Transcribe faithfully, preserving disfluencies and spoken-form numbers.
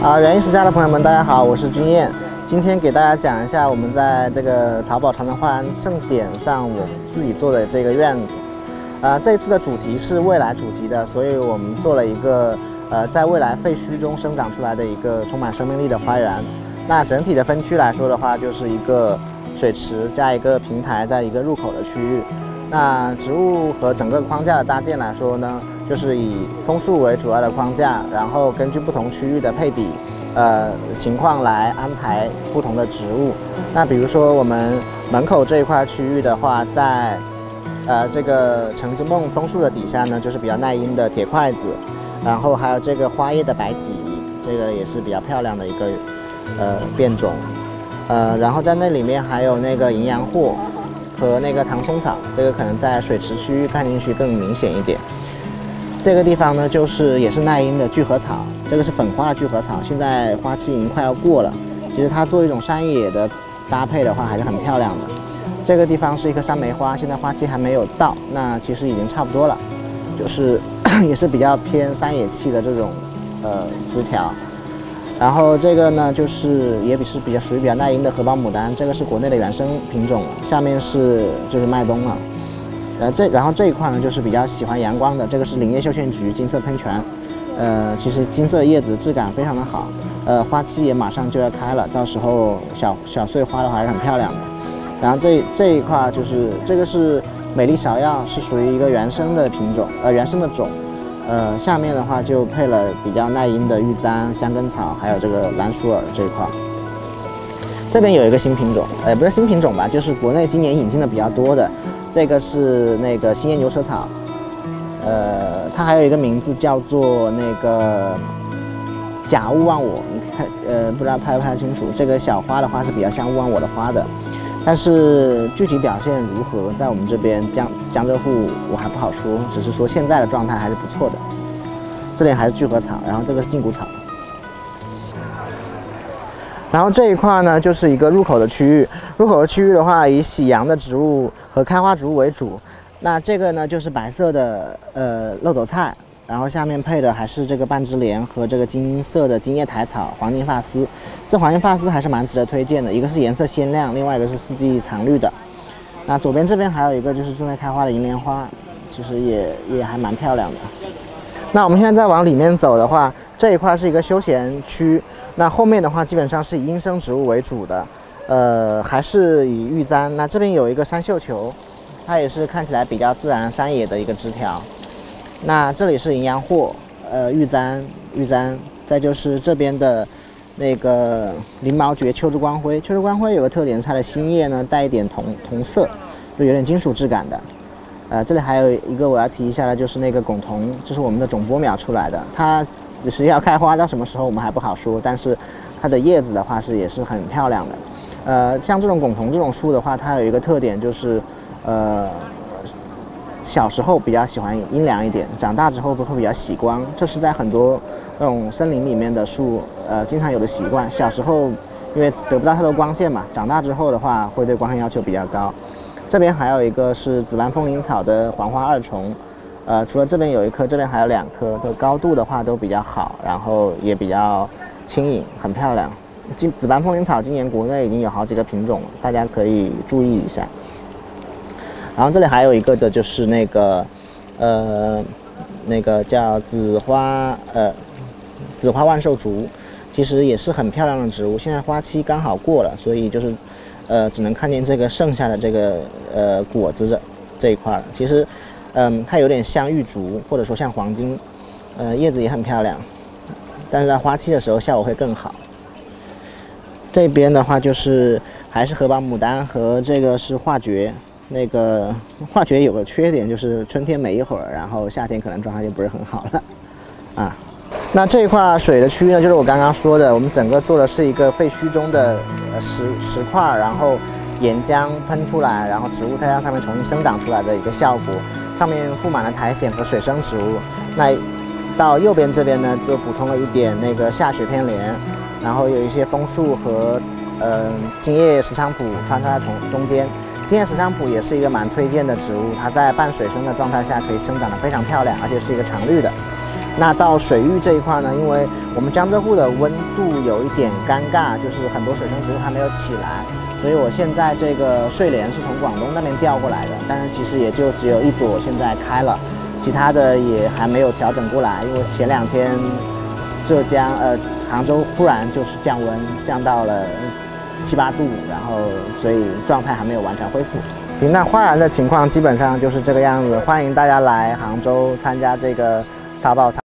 啊，园艺世家的朋友们，大家好，我是君燕。今天给大家讲一下我们在这个淘宝长城花园盛典上我自己做的这个院子。啊，这次的主题是未来主题的，所以我们做了一个呃在未来废墟中生长出来的一个充满生命力的花园。那整体的分区来说的话，就是一个水池加一个平台，在一个入口的区域。那植物和整个框架的搭建来说呢，就是以枫树为主要的框架，然后根据不同区域的配比，呃情况来安排不同的植物。那比如说我们门口这一块区域的话，在呃这个橙之梦枫树的底下呢，就是比较耐阴的铁筷子，然后还有这个花叶的白芨，这个也是比较漂亮的一个呃变种。呃，然后在那里面还有那个淫羊藿和那个唐松草，这个可能在水池区域看进去更明显一点。这个地方呢，就是也是耐阴的聚合草，这个是粉花的聚合草，现在花期已经快要过了。其实它做一种山野的搭配的话，还是很漂亮的。这个地方是一棵山梅花，现在花期还没有到，那其实已经差不多了，就是也是比较偏山野气的这种呃枝条。然后这个呢，就是也比是比较属于比较耐阴的荷包牡丹，这个是国内的原生品种，下面是就是麦冬了。呃，这然后这一块呢，就是比较喜欢阳光的，这个是林叶绣线菊金色喷泉，呃，其实金色叶子质感非常的好，呃，花期也马上就要开了，到时候小小穗花的话还是很漂亮的。然后这这一块就是这个是美丽芍药，是属于一个原生的品种，呃，原生的种。呃，下面的话就配了比较耐阴的玉簪、香根草，还有这个蓝鼠耳这一块。这边有一个新品种，呃，不是新品种吧，就是国内今年引进的比较多的，这个是那个新叶牛舌草，呃，它还有一个名字叫做那个假勿忘我，你看，呃，不知道拍不拍清楚。这个小花的话是比较像勿忘我的花的。但是具体表现如何，在我们这边江江浙沪我还不好说，只是说现在的状态还是不错的。这里还是聚合草，然后这个是胫骨草。然后这一块呢，就是一个入口的区域。入口的区域的话，以喜阳的植物和开花植物为主。那这个呢，就是白色的呃漏斗菜，然后下面配的还是这个半枝莲和这个金色的金叶苔草、黄金发丝。这黄金发丝还是蛮值得推荐的，一个是颜色鲜亮，另外一个是四季常绿的。那左边这边还有一个就是正在开花的银莲花，其实也也还蛮漂亮的。那我们现在再往里面走的话，这一块是一个休闲区，那后面的话基本上是以阴生植物为主的，呃，还是以玉簪。那这边有一个山绣球，它也是看起来比较自然山野的一个枝条。那这里是淫羊藿，呃，玉簪，玉簪，再就是这边的那个鳞毛蕨秋之光辉。秋之光辉有个特点是它的新叶呢带一点铜铜色，就有点金属质感的。呃，这里还有一个我要提一下的，就是那个拱桐，这是我们的种播苗出来的，它只是要开花到什么时候我们还不好说，但是它的叶子的话是也是很漂亮的。呃，像这种拱桐这种树的话，它有一个特点就是，呃。小时候比较喜欢阴凉一点，长大之后会比较喜光，这是在很多那种森林里面的树，呃，经常有的习惯。小时候因为得不到太多光线嘛，长大之后的话会对光线要求比较高。这边还有一个是紫斑风铃草的黄花二重，呃，除了这边有一棵，这边还有两棵，的高度的话都比较好，然后也比较轻盈，很漂亮。今紫斑风铃草今年国内已经有好几个品种了，大家可以注意一下。然后这里还有一个的就是那个，呃，那个叫紫花，呃，紫花万寿竹，其实也是很漂亮的植物。现在花期刚好过了，所以就是，呃，只能看见这个剩下的这个呃果子这这一块了。其实，嗯，它有点像玉竹，或者说像黄金，呃，叶子也很漂亮，但是在花期的时候效果会更好。这边的话就是还是荷包牡丹和这个是化蕨。那个化蕨有个缺点，就是春天美一会儿，然后夏天可能状态就不是很好了，啊。那这一块水的区域呢，就是我刚刚说的，我们整个做的是一个废墟中的呃石石块，然后岩浆喷出来，然后植物在它上面重新生长出来的一个效果。上面覆满了苔藓和水生植物。那到右边这边呢，就补充了一点那个下雪偏莲，然后有一些枫树和呃金叶石菖蒲穿插在从中间。金叶石菖蒲也是一个蛮推荐的植物，它在半水生的状态下可以生长得非常漂亮，而且是一个常绿的。 那到水域这一块呢，因为我们江浙沪的温度有一点尴尬，就是很多水生植物还没有起来，所以我现在这个睡莲是从广东那边调过来的，但是其实也就只有一朵现在开了，其他的也还没有调整过来，因为前两天浙江呃杭州忽然就是降温，降到了七八度，然后所以状态还没有完全恢复。那花园的情况基本上就是这个样子，欢迎大家来杭州参加这个淘宝